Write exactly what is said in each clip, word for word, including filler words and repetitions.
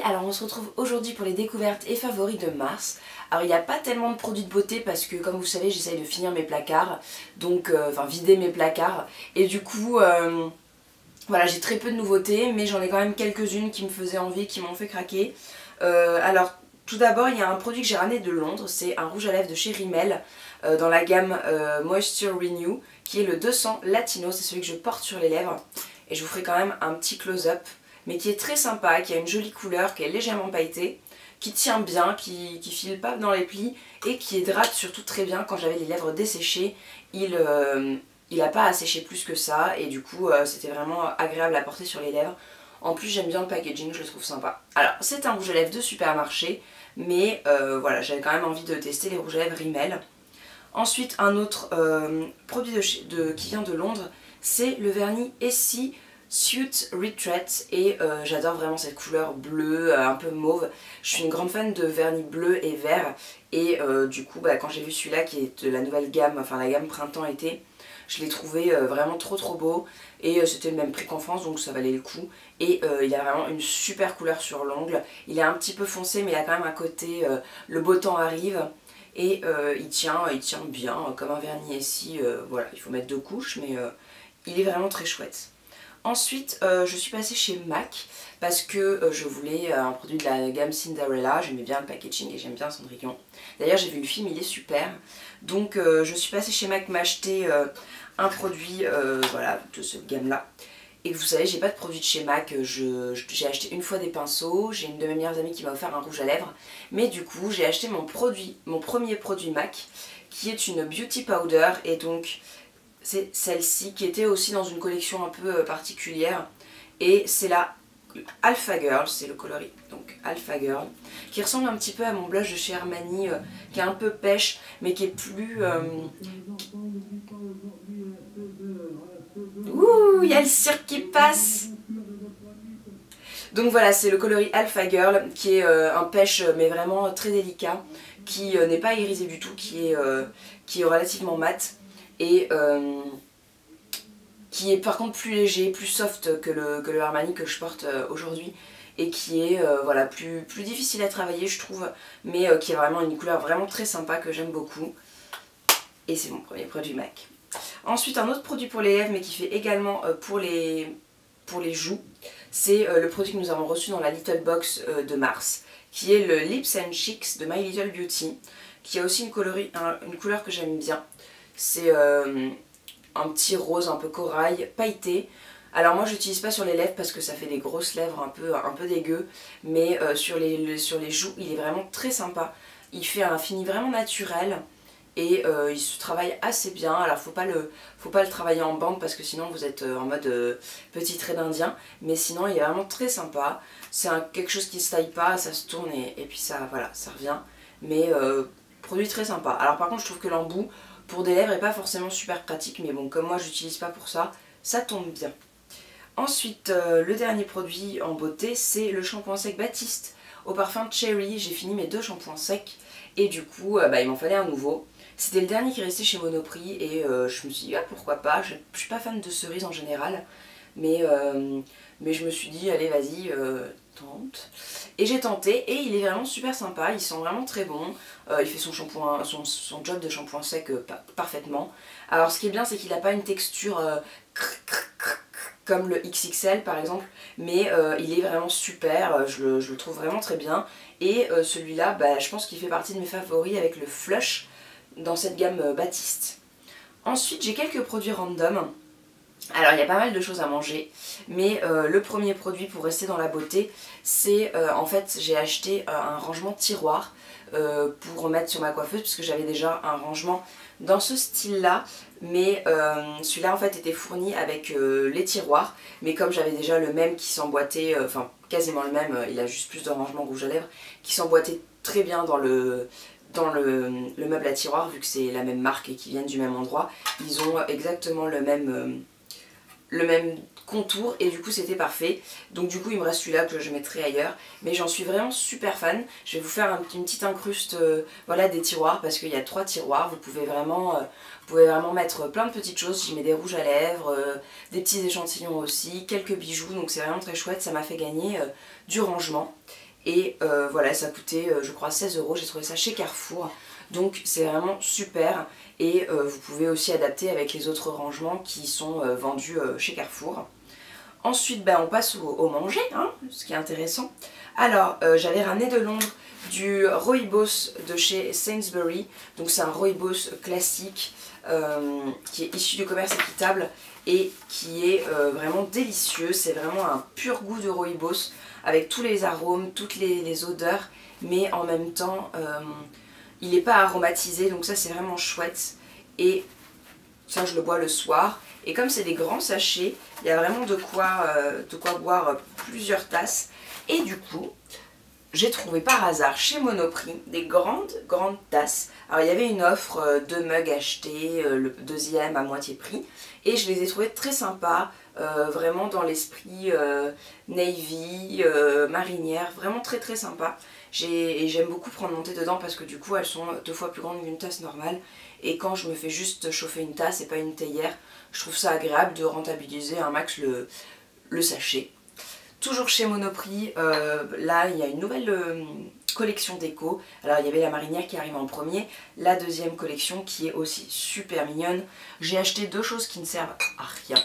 alors on se retrouve aujourd'hui pour les découvertes et favoris de mars. Alors il n'y a pas tellement de produits de beauté parce que comme vous savez j'essaye de finir mes placards, donc euh, enfin vider mes placards et du coup euh, voilà, j'ai très peu de nouveautés mais j'en ai quand même quelques-unes qui me faisaient envie, qui m'ont fait craquer. Euh, alors tout d'abord il y a un produit que j'ai ramené de Londres, c'est un rouge à lèvres de chez Rimmel euh, dans la gamme euh, Moisture Renew qui est le deux cents Latino, c'est celui que je porte sur les lèvres et je vous ferai quand même un petit close-up mais qui est très sympa, qui a une jolie couleur, qui est légèrement pailletée, qui tient bien, qui, qui file pas dans les plis et qui hydrate surtout très bien. Quand j'avais les lèvres desséchées, il euh, il n'a pas à sécher plus que ça et du coup euh, c'était vraiment agréable à porter sur les lèvres. En plus j'aime bien le packaging, je le trouve sympa. Alors c'est un rouge à lèvres de supermarché mais euh, voilà, j'avais quand même envie de tester les rouges à lèvres Rimmel. Ensuite un autre euh, produit de, de, qui vient de Londres, c'est le vernis Essie Suit Retreat et euh, j'adore vraiment cette couleur bleue, euh, un peu mauve. Je suis une grande fan de vernis bleu et vert et euh, du coup bah, quand j'ai vu celui-là qui est de la nouvelle gamme, enfin la gamme printemps-été, je l'ai trouvé euh, vraiment trop trop beau et euh, c'était le même prix qu'en France donc ça valait le coup. Et euh, il a vraiment une super couleur sur l'ongle, il est un petit peu foncé mais il a quand même un côté euh, le beau temps arrive et euh, il, tient, il tient bien comme un vernis ici, euh, voilà il faut mettre deux couches mais euh, il est vraiment très chouette. Ensuite, euh, je suis passée chez MAC parce que euh, je voulais euh, un produit de la gamme Cinderella, j'aimais bien le packaging et j'aime bien Cendrillon. D'ailleurs, j'ai vu le film, il est super. Donc, euh, je suis passée chez MAC m'acheter euh, un produit euh, voilà, de cette gamme-là. Et vous savez, j'ai pas de produit de chez MAC, j'ai acheté une fois des pinceaux, j'ai une de mes meilleures amies qui m'a offert un rouge à lèvres. Mais du coup, j'ai acheté mon produit, mon premier produit MAC, qui est une Beauty Powder et donc c'est celle-ci qui était aussi dans une collection un peu particulière et c'est la Alpha Girl, c'est le coloris, donc Alpha Girl, qui ressemble un petit peu à mon blush de chez Armani, euh, qui est un peu pêche mais qui est plus... Euh... Ouh, il y a le cirque qui passe. Donc voilà, c'est le coloris Alpha Girl qui est euh, un pêche mais vraiment très délicat, qui euh, n'est pas irisé du tout, qui est, euh, qui est relativement mat. Et euh, qui est par contre plus léger, plus soft que le, que le Armani que je porte euh, aujourd'hui et qui est euh, voilà, plus, plus difficile à travailler je trouve, mais euh, qui a vraiment une couleur vraiment très sympa que j'aime beaucoup. Et c'est mon premier produit MAC. Ensuite un autre produit pour les lèvres mais qui fait également euh, pour, les, pour les joues, c'est euh, le produit que nous avons reçu dans la Little Box euh, de mars, qui est le Lips and Cheeks de My Little Beauty, qui a aussi une, coloris, un, une couleur que j'aime bien. C'est euh, un petit rose un peu corail, pailleté. Alors moi j'utilise pas sur les lèvres parce que ça fait des grosses lèvres un peu, un peu dégueu, mais euh, sur, les, le, sur les joues il est vraiment très sympa. Il fait un fini vraiment naturel et euh, il se travaille assez bien. Alors faut pas le, faut pas le travailler en bande parce que sinon vous êtes en mode euh, petit trait d'indien, mais sinon il est vraiment très sympa. C'est quelque chose qui se taille pas, ça se tourne et, et puis ça, voilà, ça revient. Mais euh, produit très sympa. Alors par contre je trouve que l'embout pour des lèvres n'est pas forcément super pratique, mais bon, comme moi j'utilise pas pour ça, ça tombe bien. Ensuite, euh, le dernier produit en beauté, c'est le shampoing sec Baptiste au parfum Cherry. J'ai fini mes deux shampoings secs et du coup, euh, bah, il m'en fallait un nouveau. C'était le dernier qui restait chez Monoprix et euh, je me suis dit, ah, pourquoi pas, je, je suis pas fan de cerises en général, mais, euh, mais je me suis dit, allez vas-y, euh, tente. Et j'ai tenté et il est vraiment super sympa, il sent vraiment très bon, euh, il fait son, shampoing, son, son job de shampoing sec euh, parfaitement. Alors ce qui est bien c'est qu'il n'a pas une texture euh, comme le X X L par exemple, mais euh, il est vraiment super, je le, je le trouve vraiment très bien. Et euh, celui-là, bah, je pense qu'il fait partie de mes favoris avec le Flush dans cette gamme euh, Baptiste. Ensuite j'ai quelques produits random. Alors il y a pas mal de choses à manger, mais euh, le premier produit pour rester dans la beauté, c'est euh, en fait j'ai acheté euh, un rangement tiroir euh, pour mettre sur ma coiffeuse puisque j'avais déjà un rangement dans ce style là, mais euh, celui-là en fait était fourni avec euh, les tiroirs, mais comme j'avais déjà le même qui s'emboîtait, euh, enfin quasiment le même, euh, il a juste plus de rangement rouge à lèvres, qui s'emboîtait très bien dans le... dans le, le meuble à tiroir vu que c'est la même marque et qu'ils viennent du même endroit, ils ont exactement le même... Euh, le même contour et du coup c'était parfait. Donc du coup il me reste celui-là que je mettrai ailleurs, mais j'en suis vraiment super fan. Je vais vous faire un, une petite incruste euh, voilà, des tiroirs parce qu'il y a trois tiroirs. Vous pouvez vraiment, euh, vous pouvez vraiment mettre plein de petites choses. J'y mets des rouges à lèvres, euh, des petits échantillons aussi, quelques bijoux, donc c'est vraiment très chouette. Ça m'a fait gagner euh, du rangement. Et euh, voilà, ça coûtait euh, je crois seize euros, j'ai trouvé ça chez Carrefour. Donc c'est vraiment super et euh, vous pouvez aussi adapter avec les autres rangements qui sont euh, vendus euh, chez Carrefour. Ensuite bah, on passe au, au manger, hein, ce qui est intéressant. Alors euh, j'avais ramené de Londres du rooibos de chez Sainsbury. Donc c'est un rooibos classique euh, qui est issu du commerce équitable et qui est euh, vraiment délicieux. C'est vraiment un pur goût de rooibos avec tous les arômes, toutes les, les odeurs, mais en même temps euh, il n'est pas aromatisé, donc ça c'est vraiment chouette. Et ça je le bois le soir. Et comme c'est des grands sachets, il y a vraiment de quoi, euh, de quoi boire plusieurs tasses. Et du coup, j'ai trouvé par hasard chez Monoprix des grandes, grandes tasses. Alors il y avait une offre, euh, deux mugs achetés, euh, le deuxième à moitié prix. Et je les ai trouvés très sympas, euh, vraiment dans l'esprit euh, navy, euh, marinière, vraiment très très sympa. Et j'aime beaucoup prendre mon thé dedans parce que du coup elles sont deux fois plus grandes qu'une tasse normale. Et quand je me fais juste chauffer une tasse et pas une théière, je trouve ça agréable de rentabiliser un max le, le sachet. Toujours chez Monoprix, euh, là il y a une nouvelle euh, collection déco. Alors il y avait la marinière qui arrive en premier, la deuxième collection qui est aussi super mignonne. J'ai acheté deux choses qui ne servent à rien.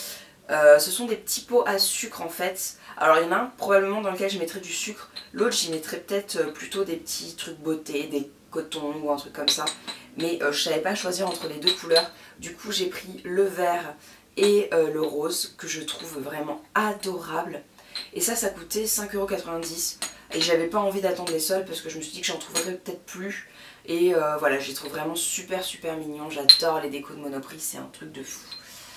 Euh, ce sont des petits pots à sucre en fait. Alors il y en a un probablement dans lequel je mettrais du sucre, l'autre j'y mettrais peut-être plutôt des petits trucs beauté, des cotons ou un truc comme ça. Mais euh, je savais pas choisir entre les deux couleurs, du coup j'ai pris le vert et euh, le rose que je trouve vraiment adorable. Et ça, ça coûtait cinq euros quatre-vingt-dix et j'avais pas envie d'attendre les soldes parce que je me suis dit que j'en trouverais peut-être plus. Et euh, voilà, je les trouve vraiment super super mignons, j'adore les décos de Monoprix, c'est un truc de fou.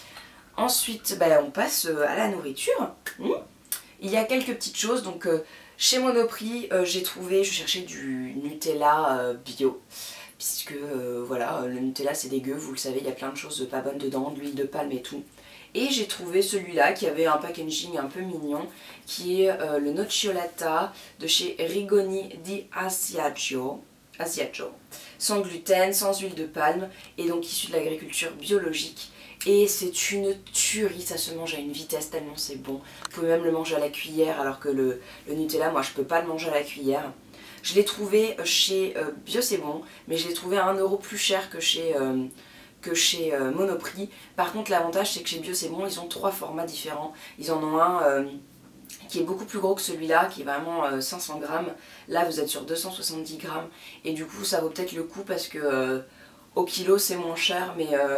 Ensuite, bah, on passe à la nourriture. Mmh. Il y a quelques petites choses. Donc, euh, chez Monoprix, euh, j'ai trouvé, je cherchais du Nutella euh, bio. Puisque, euh, voilà, le Nutella c'est dégueu, vous le savez, il y a plein de choses pas bonnes dedans, de l'huile de palme et tout. Et j'ai trouvé celui-là qui avait un packaging un peu mignon, qui est euh, le Nocciolata de chez Rigoni di Asiago. Asiago. Sans gluten, sans huile de palme, et donc issu de l'agriculture biologique. Et c'est une tuerie, ça se mange à une vitesse tellement c'est bon. Vous pouvez même le manger à la cuillère alors que le, le Nutella, moi je peux pas le manger à la cuillère. Je l'ai trouvé chez euh, Bio c'est bon, mais je l'ai trouvé à un euro plus cher que chez, euh, que chez euh, Monoprix. Par contre l'avantage c'est que chez Bio c'est bon, ils ont trois formats différents. Ils en ont un euh, qui est beaucoup plus gros que celui-là, qui est vraiment euh, cinq cents grammes. Là vous êtes sur deux cent soixante-dix grammes. Et du coup ça vaut peut-être le coup parce que euh, au kilo c'est moins cher, mais... Euh,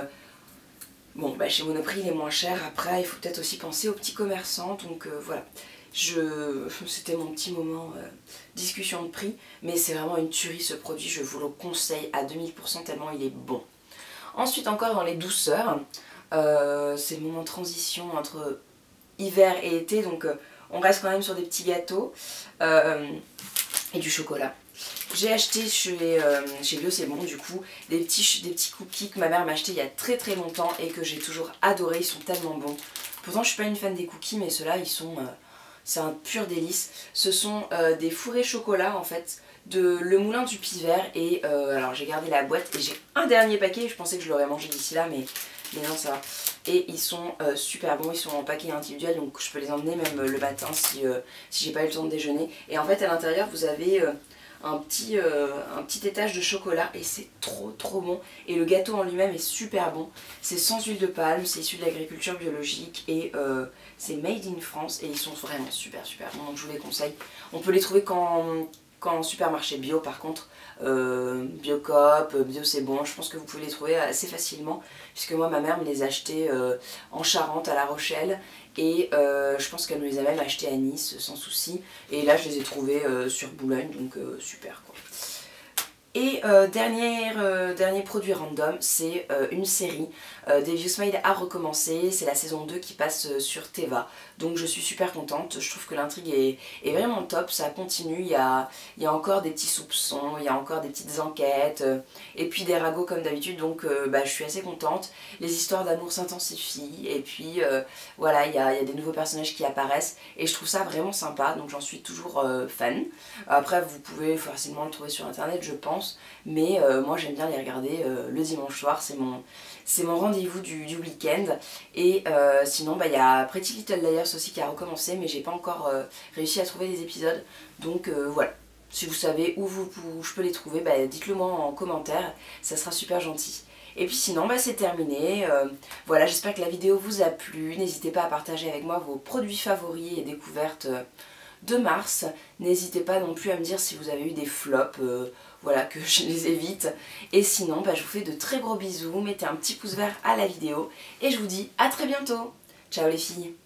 Bon, bah chez Monoprix il est moins cher. Après il faut peut-être aussi penser aux petits commerçants. Donc euh, voilà, je... c'était mon petit moment euh, discussion de prix. Mais c'est vraiment une tuerie ce produit, je vous le conseille à deux mille pour cent tellement il est bon. Ensuite encore dans les douceurs, euh, c'est le moment de transition entre hiver et été. Donc euh, on reste quand même sur des petits gâteaux euh, et du chocolat. J'ai acheté chez, euh, chez Bio c'est bon du coup des petits, des petits cookies que ma mère m'a acheté il y a très très longtemps et que j'ai toujours adoré, ils sont tellement bons. Pourtant je suis pas une fan des cookies mais ceux-là ils sont, euh, c'est un pur délice. Ce sont euh, des fourrés chocolat en fait de Le Moulin du Pivert et euh, alors j'ai gardé la boîte et j'ai un dernier paquet, je pensais que je l'aurais mangé d'ici là mais, mais non ça va. Et ils sont euh, super bons, ils sont en paquet individuel donc je peux les emmener même le matin si, euh, si j'ai pas eu le temps de déjeuner. Et en fait à l'intérieur vous avez... Euh, Un petit, euh, un petit étage de chocolat et c'est trop trop bon. Et le gâteau en lui-même est super bon. C'est sans huile de palme, c'est issu de l'agriculture biologique et euh, c'est made in France et ils sont vraiment super super bons, donc je vous les conseille. On peut les trouver qu'en qu'en supermarché bio par contre, euh, Biocoop, Bio c'est bon, je pense que vous pouvez les trouver assez facilement puisque moi ma mère me les a achetés euh, en Charente à La Rochelle et euh, je pense qu'elle me les a même achetés à Nice sans souci et là je les ai trouvés euh, sur Boulogne donc euh, super quoi. Et euh, dernier, euh, dernier produit random, c'est euh, une série. Euh, Devious Maid a recommencé, c'est la saison deux qui passe euh, sur Teva. Donc je suis super contente, je trouve que l'intrigue est, est vraiment top, ça continue, il y a, il y a encore des petits soupçons, il y a encore des petites enquêtes, euh, et puis des ragots comme d'habitude, donc euh, bah, je suis assez contente. Les histoires d'amour s'intensifient, et puis euh, voilà, il y, a, il y a des nouveaux personnages qui apparaissent, et je trouve ça vraiment sympa, donc j'en suis toujours euh, fan. Après vous pouvez facilement le trouver sur internet je pense. pense. Mais euh, moi j'aime bien les regarder euh, le dimanche soir, c'est mon, c'est mon rendez-vous du, du week-end. Et euh, sinon bah, il y a Pretty Little Liars aussi qui a recommencé, mais j'ai pas encore euh, réussi à trouver des épisodes. Donc euh, voilà, si vous savez où, vous, où je peux les trouver, bah, dites-le moi en commentaire, ça sera super gentil. Et puis sinon bah, c'est terminé, euh, voilà, j'espère que la vidéo vous a plu, n'hésitez pas à partager avec moi vos produits favoris et découvertes euh, de mars, n'hésitez pas non plus à me dire si vous avez eu des flops, euh, voilà, que je les évite. Et sinon bah, je vous fais de très gros bisous, mettez un petit pouce vert à la vidéo et je vous dis à très bientôt. Ciao les filles.